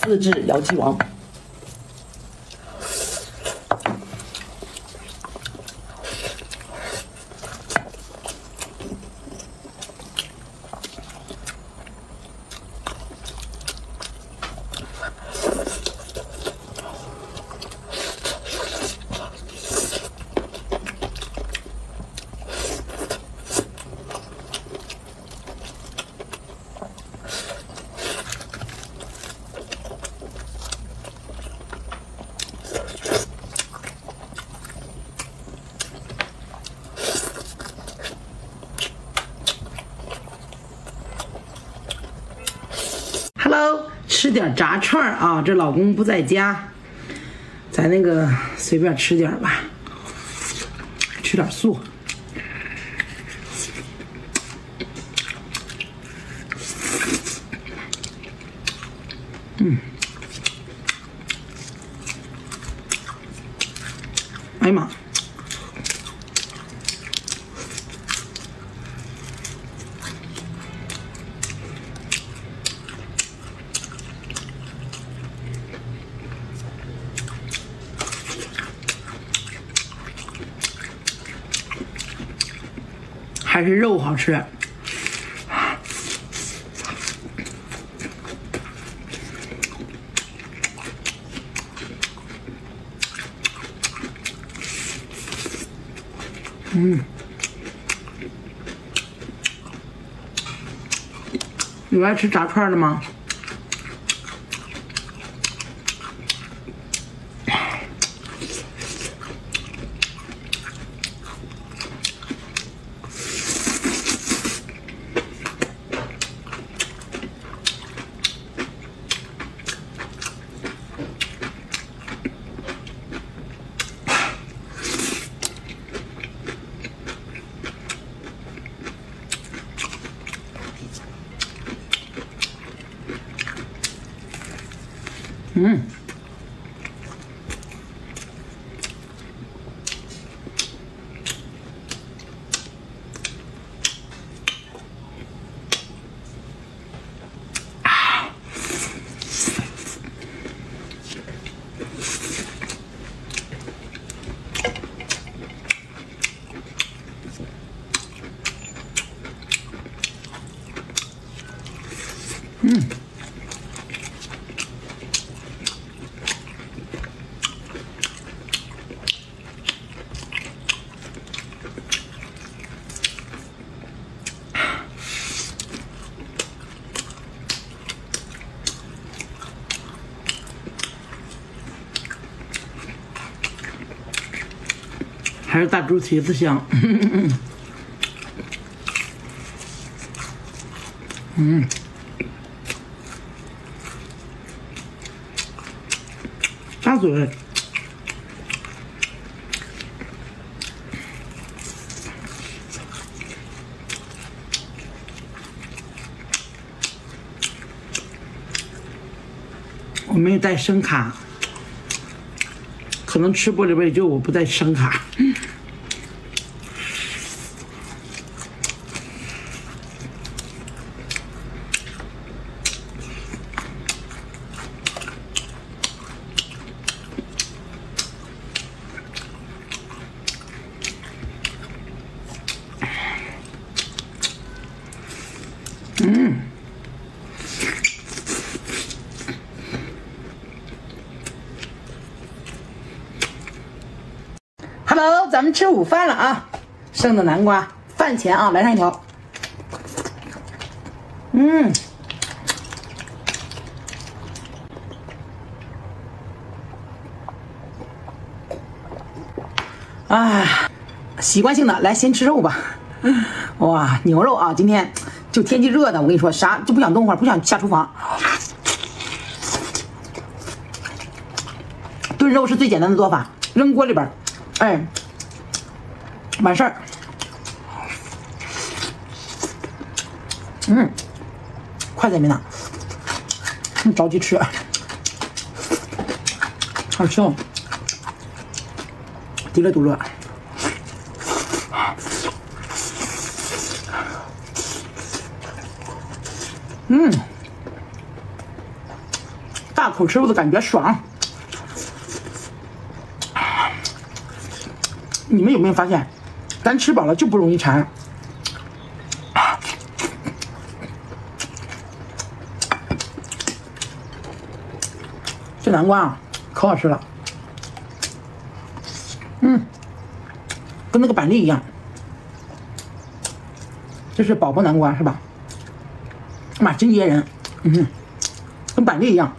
自制姚记王。 Hello， 吃点炸串啊！这老公不在家，咱那个随便吃点吧，吃点素。哎呀妈！ 还是肉好吃。有爱吃炸串的吗？还是大猪蹄子香。大嘴。我没有带声卡。 可能吃玻璃杯就我不带声卡。Hello， 咱们吃午饭了啊！剩的南瓜，饭前啊来上一条。习惯性的来先吃肉吧。哇，牛肉啊，今天就天气热的，我跟你说啥就不想动会儿，不想下厨房。炖肉是最简单的做法，扔锅里边。 哎，完事儿。快在没呢，着急吃，好香，滴了嘟了。 大口吃肉的感觉爽。你们有没有发现，咱吃饱了就不容易馋？这南瓜啊，可好吃了。跟那个板栗一样。这是宝宝南瓜是吧？妈，真噎人。跟板栗一样。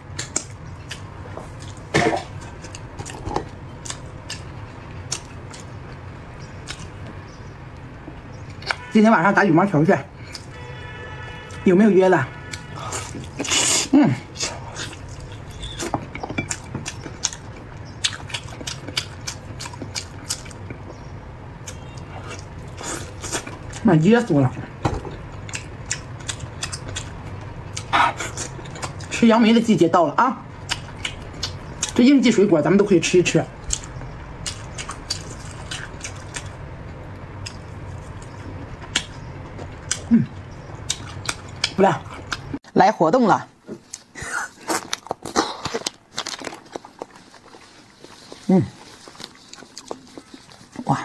今天晚上打羽毛球去，有没有约的？妈，噎死我了！吃杨梅的季节到了啊！这应季水果咱们都可以吃一吃。不赖，来活动了。哇！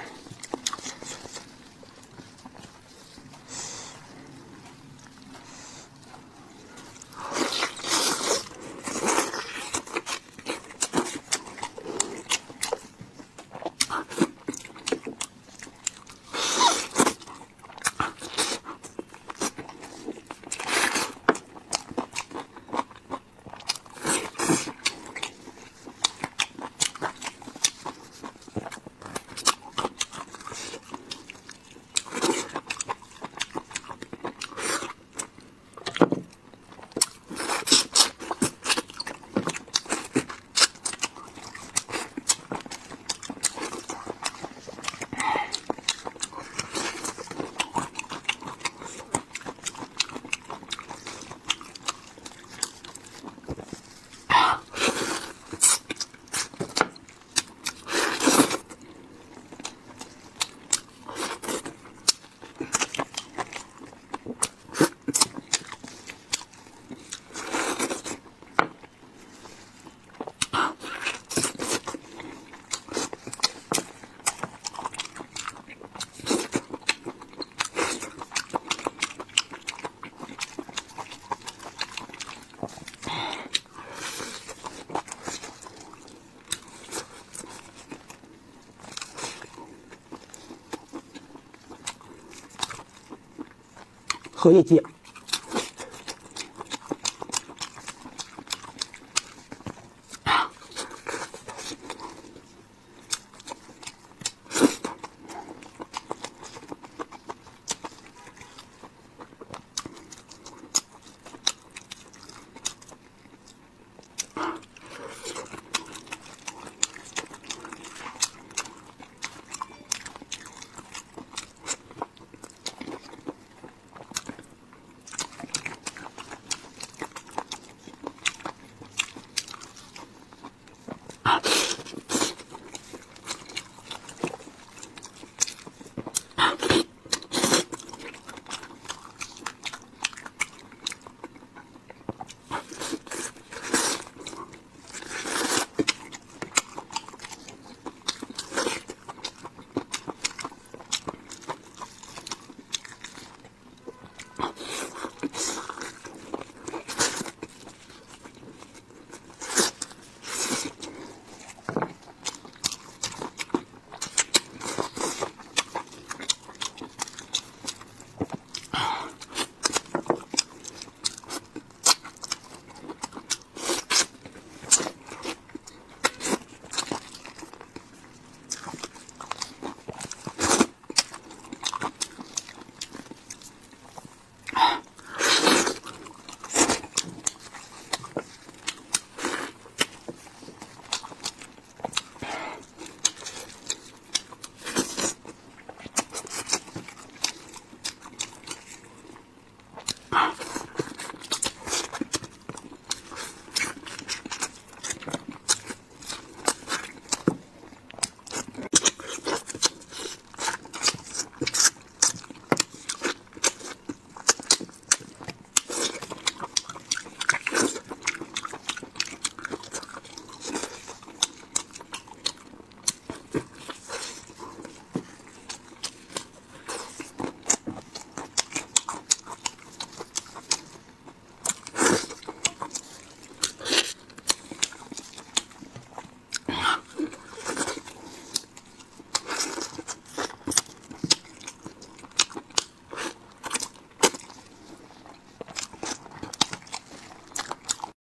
荷叶鸡。